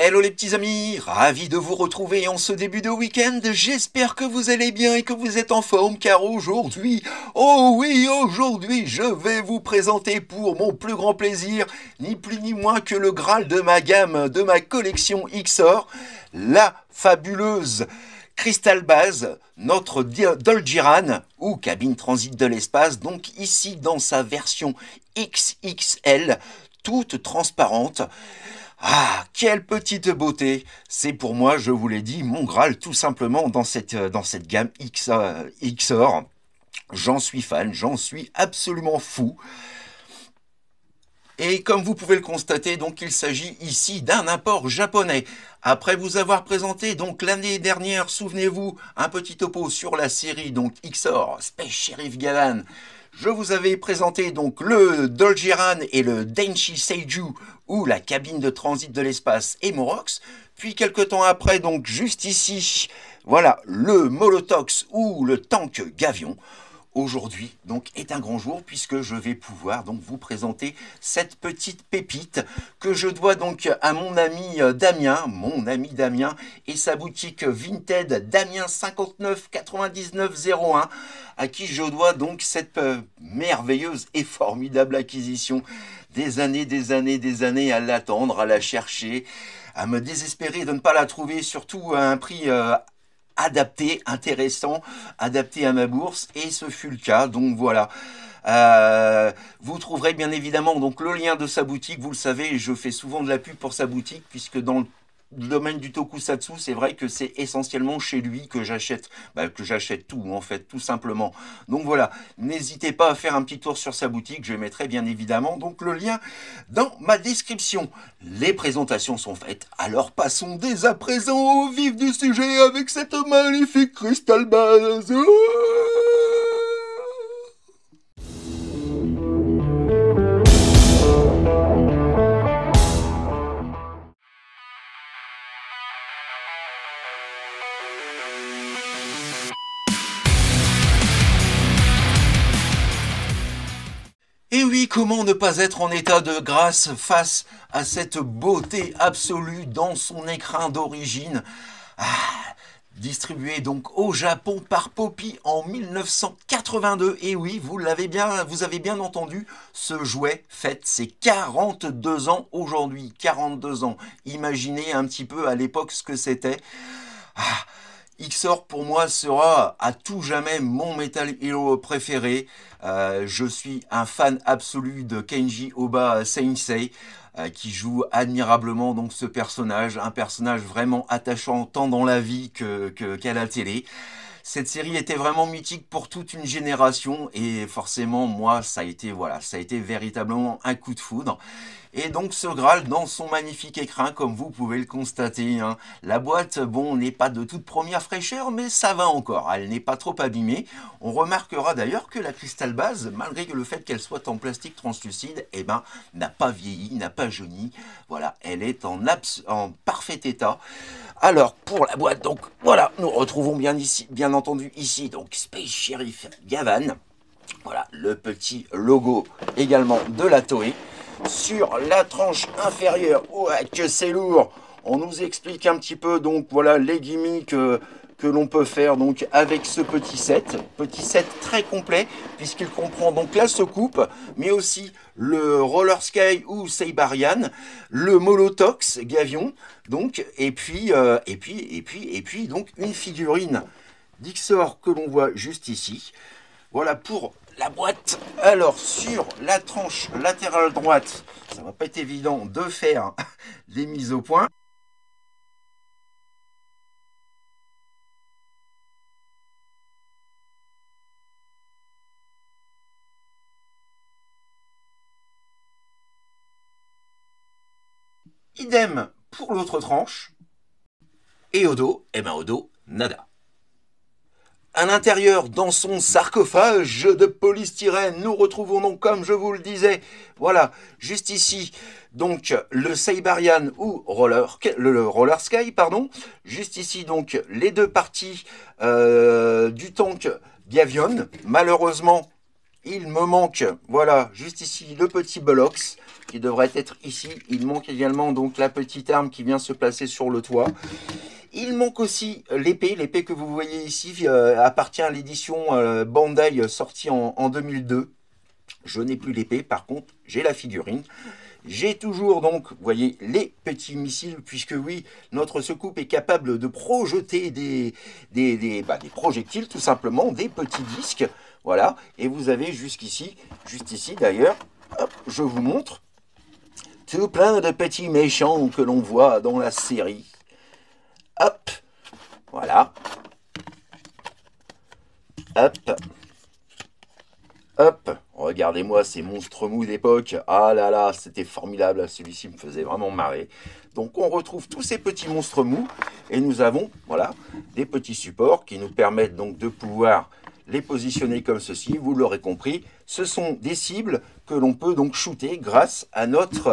Hello les petits amis, ravi de vous retrouver en ce début de week-end. J'espère que vous allez bien et que vous êtes en forme car aujourd'hui, oh oui, aujourd'hui, je vais vous présenter pour mon plus grand plaisir, ni plus ni moins que le Graal de ma gamme, de ma collection XOR, la fabuleuse Crystal Base, notre Dolgiran ou cabine transit de l'espace, donc ici dans sa version XXL, toute transparente. Ah, quelle petite beauté! C'est pour moi, je vous l'ai dit, mon Graal tout simplement dans cette gamme XOR. J'en suis fan, j'en suis absolument fou. Et comme vous pouvez le constater, donc il s'agit ici d'un import japonais. Après vous avoir présenté donc l'année dernière, souvenez-vous, un petit topo sur la série donc XOR Space Sheriff Gavan. Je vous avais présenté donc le Dolgiran et le Denshi Seiju ou la cabine de transit de l'espace Emorox. Puis quelques temps après, donc juste ici, voilà le Molotox ou le tank Gavion. Aujourd'hui, donc, est un grand jour puisque je vais pouvoir donc vous présenter cette petite pépite que je dois donc à mon ami Damien et sa boutique Vinted Damien 59 99 01 à qui je dois donc cette merveilleuse et formidable acquisition des années à l'attendre, à la chercher, à me désespérer de ne pas la trouver, surtout à un prix adapté, intéressant, adapté à ma bourse, et ce fut le cas, donc voilà. Vous trouverez bien évidemment donc le lien de sa boutique, vous le savez, je fais souvent de la pub pour sa boutique, puisque dans le domaine du tokusatsu, c'est vrai que c'est essentiellement chez lui que j'achète tout en fait, tout simplement. Donc voilà, n'hésitez pas à faire un petit tour sur sa boutique, je mettrai bien évidemment donc le lien dans ma description. Les présentations sont faites, alors passons dès à présent au vif du sujet avec cette magnifique Crystal Base. Et oui, comment ne pas être en état de grâce face à cette beauté absolue dans son écrin d'origine, distribué donc au Japon par Poppy en 1982. Et oui, vous avez bien entendu, ce jouet fête ses 42 ans aujourd'hui. 42 ans. Imaginez un petit peu à l'époque ce que c'était. XOR pour moi sera à tout jamais mon Metal Hero préféré. Je suis un fan absolu de Kenji Oba Sensei qui joue admirablement donc ce personnage, un personnage vraiment attachant tant dans la vie qu'à la télé. Cette série était vraiment mythique pour toute une génération et forcément moi ça a été véritablement un coup de foudre. Et donc ce Graal dans son magnifique écrin, comme vous pouvez le constater, hein. La boîte, bon, n'est pas de toute première fraîcheur, mais ça va encore, elle n'est pas trop abîmée. On remarquera d'ailleurs que la Crystal Base, malgré le fait qu'elle soit en plastique translucide, eh ben, n'a pas vieilli, n'a pas jauni. Voilà, elle est en parfait état. Alors, pour la boîte, donc, voilà, nous retrouvons bien entendu ici, donc, Space Sheriff Gavan. Voilà, le petit logo également de la Toei. Sur la tranche inférieure, ouais, que c'est lourd, on nous explique un petit peu donc voilà les gimmicks que l'on peut faire donc avec ce petit set très complet puisqu'il comprend donc la soucoupe, mais aussi le Roller Sky ou Saibarian, le Molotox Gavion, donc et puis donc une figurine d'XOR que l'on voit juste ici. Voilà pour la boîte. Alors sur la tranche latérale droite, ça va pas être évident de faire des mises au point. Idem pour l'autre tranche. Et au dos, au dos, nada. À l'intérieur, dans son sarcophage de polystyrène, nous retrouvons donc, comme je vous le disais, voilà, juste ici, donc le Saibarian ou le Roller Sky, pardon. Juste ici, donc, les deux parties du tank Gavion. Malheureusement, il me manque, voilà, juste ici, le petit Belox qui devrait être ici. Il manque également donc la petite arme qui vient se placer sur le toit. Il manque aussi l'épée que vous voyez ici appartient à l'édition Bandai sortie en 2002. Je n'ai plus l'épée, par contre, j'ai la figurine. J'ai toujours donc, vous voyez, les petits missiles, puisque oui, notre secoupe est capable de projeter des projectiles, tout simplement, des petits disques. Voilà, et vous avez jusqu'ici, juste ici d'ailleurs, hop, je vous montre, tout plein de petits méchants que l'on voit dans la série. Hop, voilà. Hop. Hop, regardez-moi ces monstres mous d'époque. Ah là là, c'était formidable. Celui-ci me faisait vraiment marrer. Donc on retrouve tous ces petits monstres mous. Et nous avons, voilà, des petits supports qui nous permettent donc de pouvoir les positionner comme ceci. Vous l'aurez compris, ce sont des cibles que l'on peut donc shooter grâce à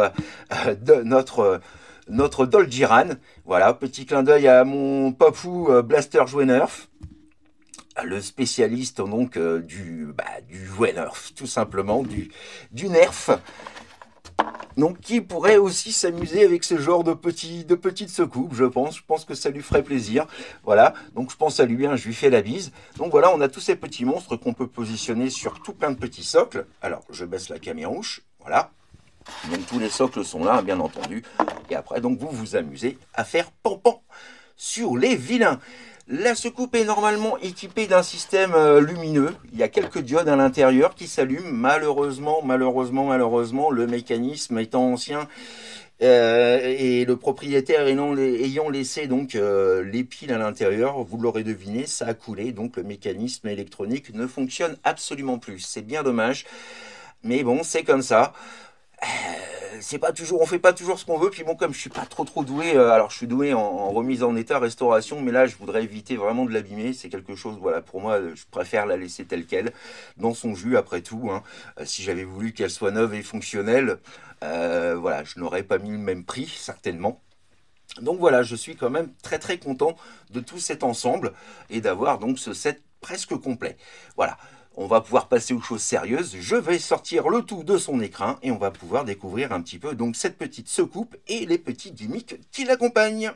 notre Dolgiran. Voilà, petit clin d'œil à mon papou Blaster Jouet Nerf, le spécialiste donc du jouet Nerf, tout simplement, du Nerf. Donc qui pourrait aussi s'amuser avec ce genre de petites secoupes, je pense. Je pense que ça lui ferait plaisir. Voilà, donc je pense à lui, hein, je lui fais la bise. Donc voilà, on a tous ces petits monstres qu'on peut positionner sur tout plein de petits socles. Alors, je baisse la camérouche, voilà. Donc tous les socles sont là, bien entendu. Et après, donc vous vous amusez à faire pan-pan sur les vilains. La secoupe est normalement équipée d'un système lumineux. Il y a quelques diodes à l'intérieur qui s'allument. Malheureusement, le mécanisme étant ancien et le propriétaire ayant laissé donc les piles à l'intérieur, vous l'aurez deviné, ça a coulé. Donc le mécanisme électronique ne fonctionne absolument plus. C'est bien dommage, mais bon, c'est comme ça. C'est pas toujours, on fait pas toujours ce qu'on veut. Puis bon, comme je suis pas trop doué, alors je suis doué en remise en état, restauration, mais là je voudrais éviter vraiment de l'abîmer. C'est quelque chose, voilà, pour moi, je préfère la laisser telle quelle, dans son jus après tout. Hein. Si j'avais voulu qu'elle soit neuve et fonctionnelle, voilà, je n'aurais pas mis le même prix, certainement. Donc voilà, je suis quand même très content de tout cet ensemble et d'avoir donc ce set presque complet. Voilà. On va pouvoir passer aux choses sérieuses. Je vais sortir le tout de son écrin et on va pouvoir découvrir un petit peu donc cette petite secoupe et les petits gimmicks qui l'accompagnent.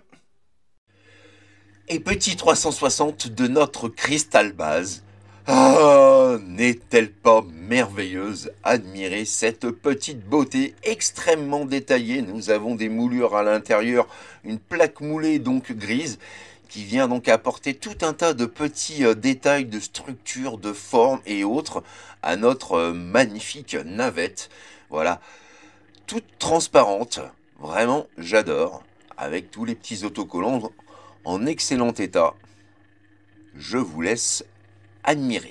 Et petit 360 de notre Crystal Base. Ah, n'est-elle pas merveilleuse? Admirez cette petite beauté extrêmement détaillée. Nous avons des moulures à l'intérieur, une plaque moulée donc grise, qui vient donc apporter tout un tas de petits détails de structure, de forme et autres à notre magnifique navette. Voilà, toute transparente, vraiment j'adore, avec tous les petits autocollants en excellent état. Je vous laisse admirer.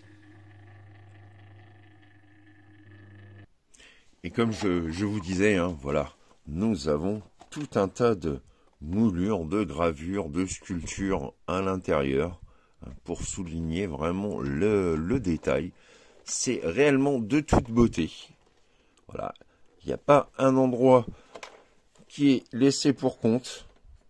Et comme je vous disais, hein, voilà, nous avons tout un tas de moulures, de gravures, de sculptures à l'intérieur pour souligner vraiment le détail. C'est réellement de toute beauté. Voilà, il n'y a pas un endroit qui est laissé pour compte.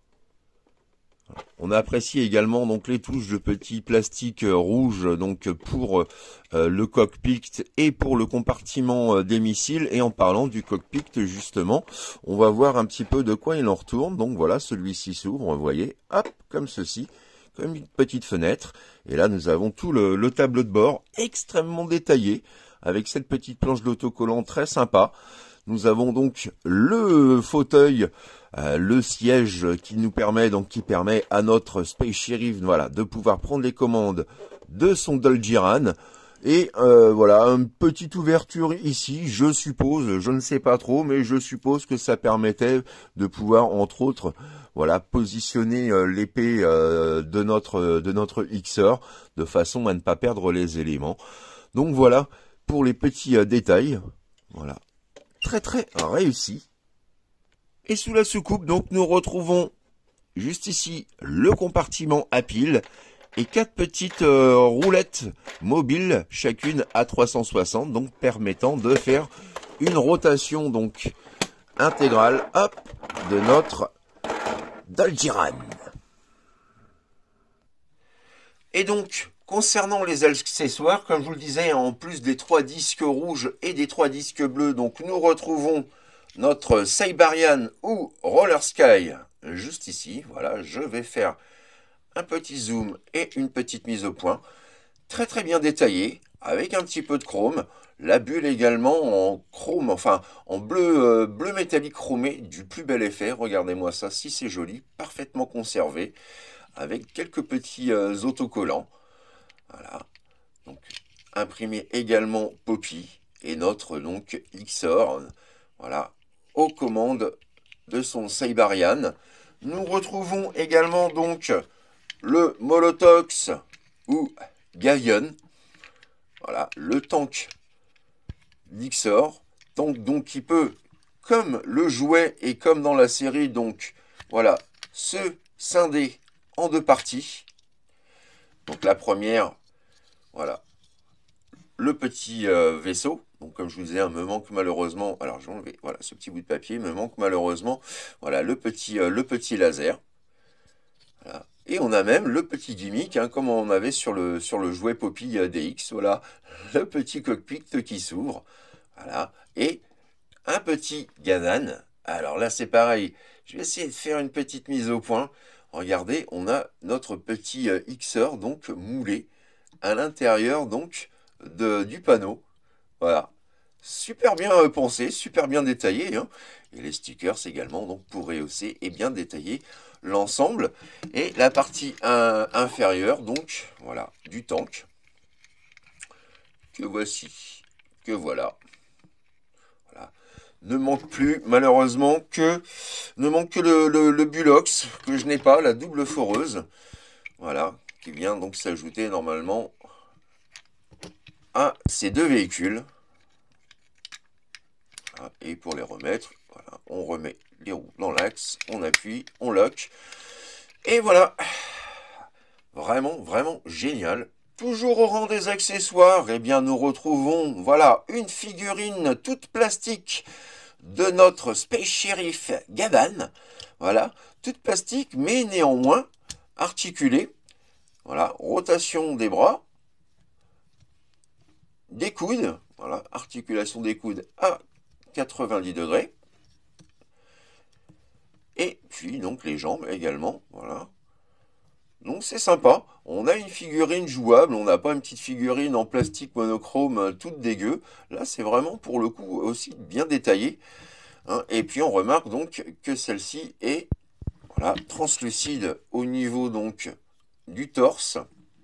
On apprécie également donc les touches de petits plastiques rouges donc pour le cockpit et pour le compartiment des missiles. Et en parlant du cockpit justement, on va voir un petit peu de quoi il en retourne. Donc voilà, celui-ci s'ouvre, vous voyez, hop, comme ceci, comme une petite fenêtre. Et là nous avons tout le tableau de bord extrêmement détaillé avec cette petite planche d'autocollant très sympa. Nous avons donc le fauteuil, le siège qui permet à notre Space Sheriff, voilà, de pouvoir prendre les commandes de son Dolgiran. Et voilà, une petite ouverture ici, je suppose, je ne sais pas trop, mais je suppose que ça permettait de pouvoir, entre autres, voilà, positionner l'épée de notre XR de façon à ne pas perdre les éléments. Donc voilà, pour les petits détails, voilà. Très réussi. Et sous la soucoupe, donc, nous retrouvons juste ici le compartiment à piles et 4 petites roulettes mobiles, chacune à 360, donc permettant de faire une rotation donc intégrale, hop, de notre Dolgiran. Et donc, Concernant les accessoires, comme je vous le disais, en plus des 3 disques rouges et des 3 disques bleus, donc nous retrouvons notre Cyberian ou Roller Sky juste ici. Voilà, je vais faire un petit zoom et une petite mise au point. Très très bien détaillé, avec un petit peu de chrome. La bulle également en chrome, enfin en bleu, bleu métallique chromé, du plus bel effet. Regardez-moi ça, si c'est joli, parfaitement conservé, avec quelques petits autocollants. Voilà, donc imprimé également Poppy et notre donc Xor, voilà, aux commandes de son Cyberian. Nous retrouvons également donc le Molotox ou Gavion, voilà, le tank d'Ixor, donc qui peut, comme le jouet et comme dans la série, donc voilà, se scinder en 2 parties. Donc la première, voilà, le petit vaisseau. Donc comme je vous disais, me manque malheureusement, alors je vais enlever, voilà, ce petit bout de papier, me manque malheureusement, voilà, le petit laser. Voilà. Et on a même le petit gimmick, hein, comme on avait sur le jouet Poppy DX, voilà, le petit cockpit qui s'ouvre, voilà, et un petit Gadan. Alors là, c'est pareil, je vais essayer de faire une petite mise au point. Regardez, on a notre petit Xor, donc moulé, à l'intérieur donc du panneau, voilà. Super bien pensé, super bien détaillé, hein. Et les stickers également, donc pour rehausser et bien détailler l'ensemble. Et la partie inférieure, donc voilà, du tank, que voici, que voilà. Voilà. Ne manque plus, malheureusement, ne manque que le Bulox, que je n'ai pas, la double foreuse. Voilà, qui vient donc s'ajouter normalement à ces 2 véhicules. Et pour les remettre, voilà, on remet les roues dans l'axe, on appuie, on lock. Et voilà, vraiment, vraiment génial. Toujours au rang des accessoires, eh bien nous retrouvons, voilà, une figurine toute plastique de notre Space Sheriff Gavan. Voilà, toute plastique, mais néanmoins articulée. Voilà, rotation des bras, des coudes, voilà, articulation des coudes à 90 degrés. Et puis donc les jambes également, voilà. Donc c'est sympa, on a une figurine jouable, on n'a pas une petite figurine en plastique monochrome toute dégueu. Là c'est vraiment pour le coup aussi bien détaillé, hein. Et puis on remarque donc que celle-ci est, voilà, translucide au niveau donc du torse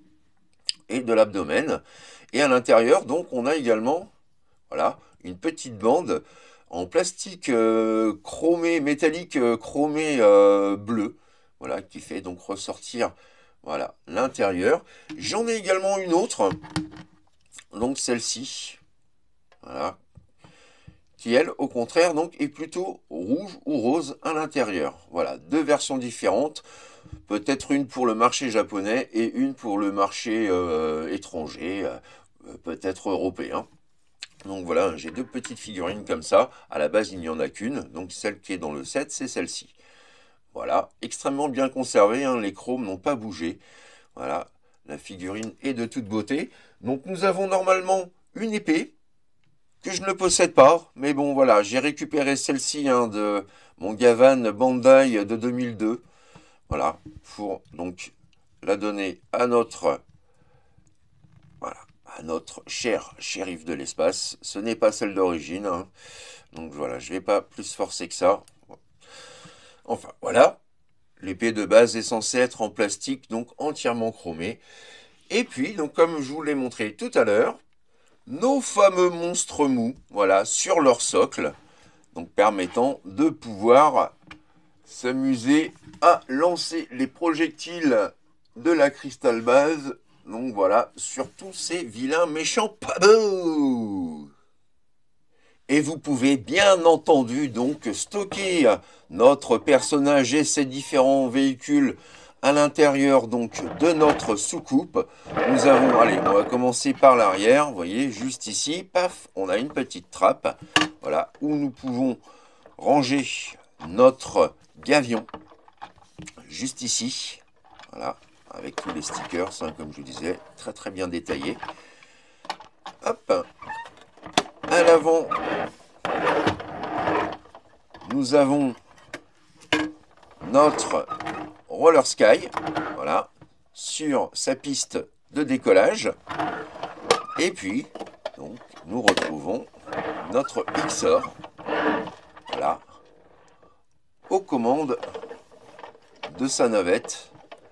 et de l'abdomen. Et à l'intérieur donc on a également, voilà, une petite bande en plastique chromé, métallique chromé bleu, voilà, qui fait donc ressortir, voilà, l'intérieur. J'en ai également une autre, donc celle-ci, voilà, qui elle, au contraire, donc est plutôt rouge ou rose à l'intérieur. Voilà, 2 versions différentes, peut-être une pour le marché japonais et une pour le marché étranger, peut-être européen. Donc voilà, j'ai 2 petites figurines comme ça. À la base, il n'y en a qu'une. Donc celle qui est dans le set, c'est celle-ci. Voilà, extrêmement bien conservée, hein, les chromes n'ont pas bougé. Voilà, la figurine est de toute beauté. Donc nous avons normalement une épée, que je ne possède pas. Mais bon, voilà, j'ai récupéré celle-ci, hein, de mon Gavan Bandai de 2002. Voilà, pour donc la donner à notre... Voilà, à notre cher shérif de l'espace. Ce n'est pas celle d'origine, hein. Donc voilà, je ne vais pas plus forcer que ça. Enfin, voilà. L'épée de base est censée être en plastique, donc entièrement chromé. Et puis, donc comme je vous l'ai montré tout à l'heure, nos fameux monstres mous, voilà, sur leur socle, donc permettant de pouvoir s'amuser à lancer les projectiles de la cristal base. Donc voilà, sur tous ces vilains méchants pabos. Et vous pouvez bien entendu donc stocker notre personnage et ses différents véhicules à l'intérieur donc de notre soucoupe. Nous avons, allez, on va commencer par l'arrière, vous voyez, juste ici, paf, on a une petite trappe, voilà, où nous pouvons ranger notre gavion, juste ici, voilà, avec tous les stickers, hein, comme je vous disais, très très bien détaillés. Hop, à l'avant, nous avons notre Roller Sky, voilà, sur sa piste de décollage. Et puis, donc, nous retrouvons notre XOR, voilà, aux commandes de sa navette.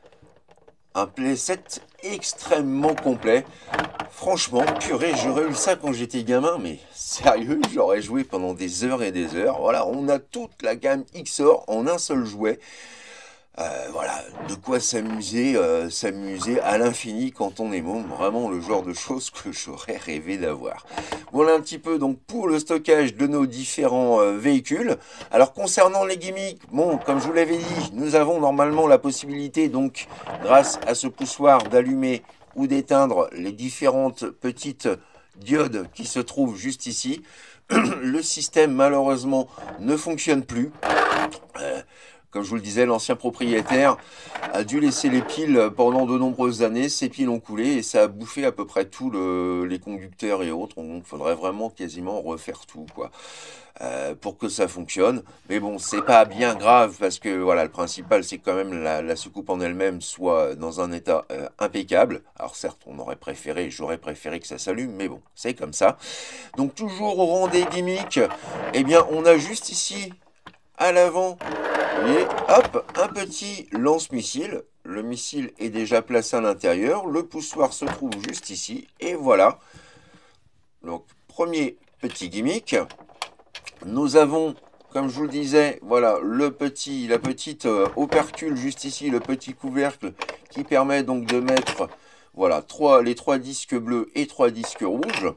Un playset extrêmement complet. Franchement, purée, j'aurais eu ça quand j'étais gamin, mais sérieux, j'aurais joué pendant des heures et des heures. Voilà, on a toute la gamme XOR en un seul jouet. Voilà, de quoi s'amuser à l'infini quand on est môme. Vraiment le genre de choses que j'aurais rêvé d'avoir. Voilà un petit peu donc pour le stockage de nos différents véhicules. Alors concernant les gimmicks, bon, comme je vous l'avais dit, nous avons normalement la possibilité donc, grâce à ce poussoir, d'allumer ou d'éteindre les différentes petites diodes qui se trouvent juste ici. Le système malheureusement ne fonctionne plus. Comme je vous le disais, l'ancien propriétaire a dû laisser les piles pendant de nombreuses années. Ces piles ont coulé et ça a bouffé à peu près tous les conducteurs et autres. Donc, il faudrait vraiment quasiment refaire tout, quoi, pour que ça fonctionne. Mais bon, c'est pas bien grave parce que voilà, le principal, c'est quand même la soucoupe en elle-même soit dans un état impeccable. Alors certes, j'aurais préféré que ça s'allume, mais bon, c'est comme ça. Donc toujours au rang des gimmicks, eh bien, on a juste ici à l'avant. Et hop, un petit lance-missile. Le missile est déjà placé à l'intérieur. Le poussoir se trouve juste ici. Et voilà. Donc, premier petit gimmick. Nous avons, comme je vous le disais, voilà, la petite opercule juste ici, le petit couvercle qui permet donc de mettre voilà, les 3 disques bleus et 3 disques rouges.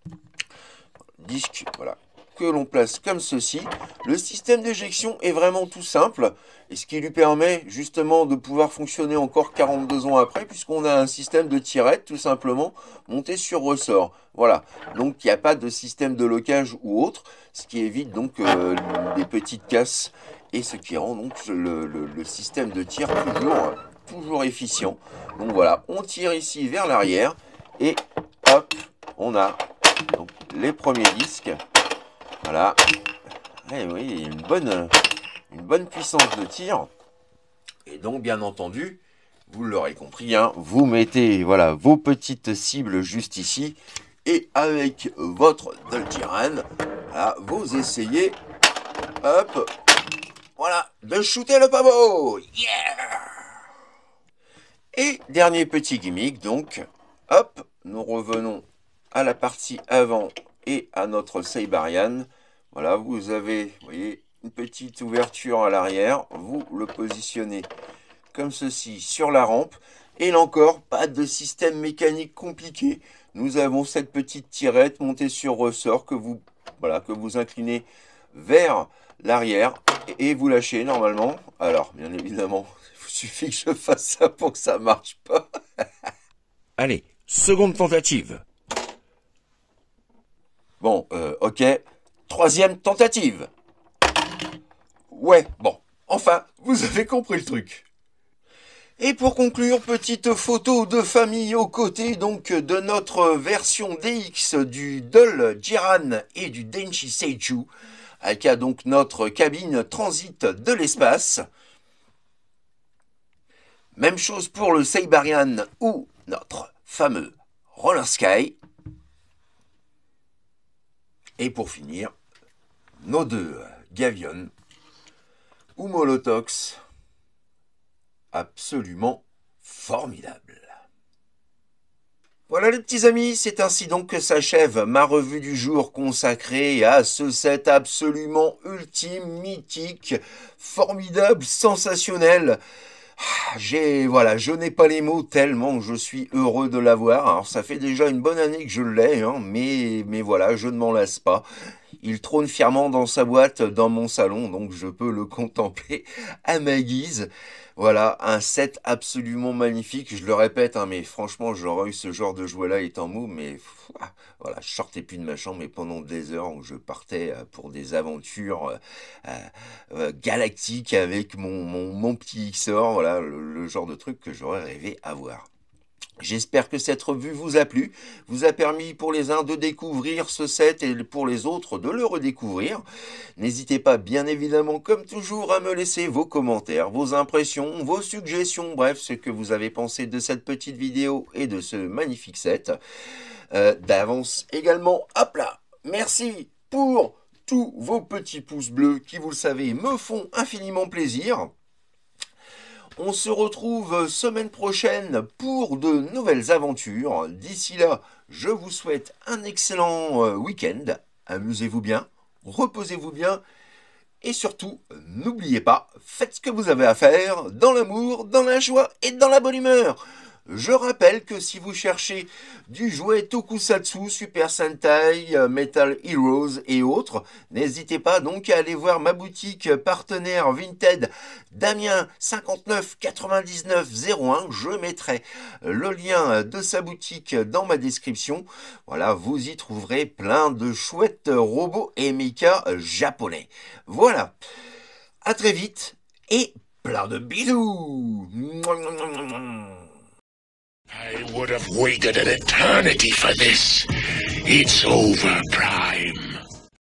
Disques, voilà, que l'on place comme ceci. Le système d'éjection est vraiment tout simple, et ce qui lui permet justement de pouvoir fonctionner encore 42 ans après, puisqu'on a un système de tirette tout simplement monté sur ressort. Voilà, donc il n'y a pas de système de locage ou autre, ce qui évite donc des petites casses, et ce qui rend donc le système de tir toujours efficient. Donc voilà, on tire ici vers l'arrière, et hop, on a donc les premiers disques. Voilà. Et oui, une bonne puissance de tir. Et donc, bien entendu, vous l'aurez compris, hein, vous mettez voilà, vos petites cibles juste ici. Et avec votre Dolgiran, voilà, vous essayez, hop, voilà, de shooter le pavot. Yeah! Et dernier petit gimmick, donc, hop, nous revenons à la partie avant et à notre Saibarian. Voilà, vous avez, vous voyez, une petite ouverture à l'arrière. Vous le positionnez comme ceci sur la rampe. Et là encore, pas de système mécanique compliqué. Nous avons cette petite tirette montée sur ressort que vous inclinez vers l'arrière et vous lâchez normalement. Alors, bien évidemment, il suffit que je fasse ça pour que ça marche pas. Allez, seconde tentative. Bon, ok. Troisième tentative. Ouais, bon. Enfin, vous avez compris le truc. Et pour conclure, petite photo de famille aux côtés donc de notre version DX du Dolgiran et du Denshi Seichu, avec donc notre cabine transit de l'espace. Même chose pour le Saibarian ou notre fameux Roller Sky. Et pour finir, nos deux Gavion ou Molotox, absolument formidables. Voilà les petits amis, c'est ainsi donc que s'achève ma revue du jour consacrée à ce set absolument ultime, mythique, formidable, sensationnel. Je n'ai pas les mots tellement je suis heureux de l'avoir. Alors ça fait déjà une bonne année que je l'ai, hein, mais voilà, je ne m'en lasse pas. Il trône fièrement dans sa boîte dans mon salon, donc je peux le contempler à ma guise. Voilà, un set absolument magnifique, je le répète, hein, mais franchement, j'aurais eu ce genre de jouet-là étant môme, mais voilà, je sortais plus de ma chambre, mais pendant des heures où je partais pour des aventures galactiques avec mon petit XOR, voilà, le genre de truc que j'aurais rêvé avoir. J'espère que cette revue vous a plu, vous a permis pour les uns de découvrir ce set et pour les autres de le redécouvrir. N'hésitez pas bien évidemment comme toujours à me laisser vos commentaires, vos impressions, vos suggestions, bref ce que vous avez pensé de cette petite vidéo et de ce magnifique set. D'avance également, hop là, merci pour tous vos petits pouces bleus qui vous le savez me font infiniment plaisir. On se retrouve semaine prochaine pour de nouvelles aventures. D'ici là, je vous souhaite un excellent week-end. Amusez-vous bien, reposez-vous bien et surtout, n'oubliez pas, faites ce que vous avez à faire dans l'amour, dans la joie et dans la bonne humeur. Je rappelle que si vous cherchez du jouet Tokusatsu, Super Sentai, Metal Heroes et autres, n'hésitez pas donc à aller voir ma boutique partenaire Vinted Damien 59 99 01. Je mettrai le lien de sa boutique dans ma description. Voilà, vous y trouverez plein de chouettes robots et mechas japonais. Voilà, à très vite et plein de bisous. I would have waited an eternity for this. It's over, Prime.